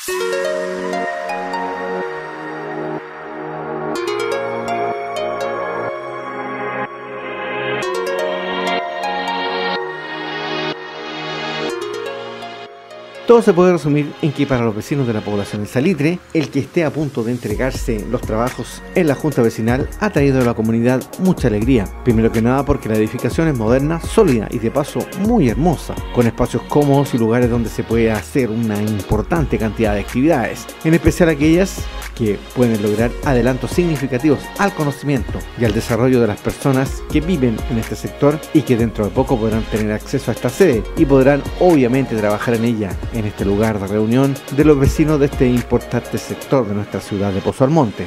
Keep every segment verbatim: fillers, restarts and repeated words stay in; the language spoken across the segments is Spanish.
Todo se puede resumir en que para los vecinos de la población de Salitre, el que esté a punto de entregarse los trabajos en la Junta Vecinal ha traído a la comunidad mucha alegría. Primero que nada porque la edificación es moderna, sólida y de paso muy hermosa, con espacios cómodos y lugares donde se puede hacer una importante cantidad de actividades, en especial aquellas que pueden lograr adelantos significativos al conocimiento y al desarrollo de las personas que viven en este sector y que dentro de poco podrán tener acceso a esta sede y podrán obviamente trabajar en ella, en este lugar de reunión de los vecinos de este importante sector de nuestra ciudad de Pozo Almonte.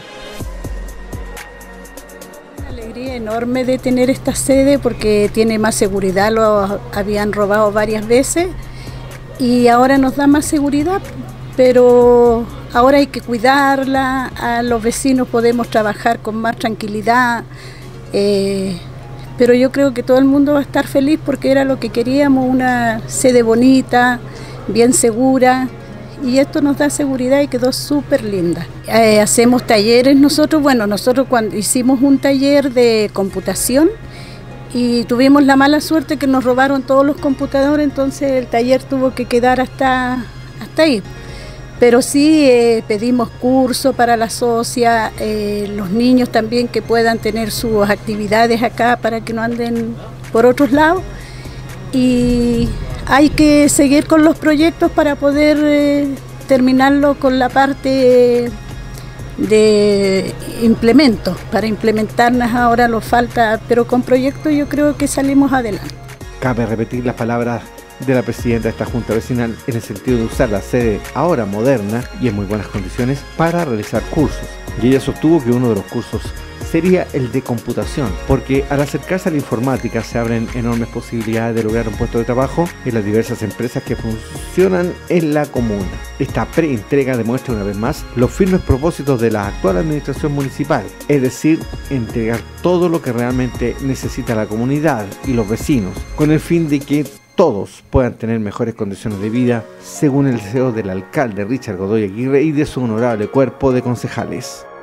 Una alegría enorme de tener esta sede porque tiene más seguridad, lo habían robado varias veces y ahora nos da más seguridad, pero ahora hay que cuidarla, a los vecinos podemos trabajar con más tranquilidad, eh, pero yo creo que todo el mundo va a estar feliz porque era lo que queríamos, una sede bonita, bien segura, y esto nos da seguridad y quedó súper linda. Eh, hacemos talleres nosotros, bueno, nosotros cuando hicimos un taller de computación y tuvimos la mala suerte que nos robaron todos los computadores, entonces el taller tuvo que quedar hasta, hasta ahí. Pero sí eh, pedimos cursos para la socia, eh, los niños también que puedan tener sus actividades acá para que no anden por otros lados. Y hay que seguir con los proyectos para poder eh, terminarlo con la parte de implemento. Para implementarnos ahora nos falta, pero con proyectos yo creo que salimos adelante. Cabe repetir las palabras de la presidenta de esta Junta Vecinal en el sentido de usar la sede ahora moderna y en muy buenas condiciones para realizar cursos. Y ella sostuvo que uno de los cursos sería el de computación, porque al acercarse a la informática se abren enormes posibilidades de lograr un puesto de trabajo en las diversas empresas que funcionan en la comuna. Esta preentrega demuestra una vez más los firmes propósitos de la actual administración municipal, es decir, entregar todo lo que realmente necesita la comunidad y los vecinos, con el fin de que todos puedan tener mejores condiciones de vida, según el deseo del alcalde Richard Godoy Aguirre y de su honorable cuerpo de concejales.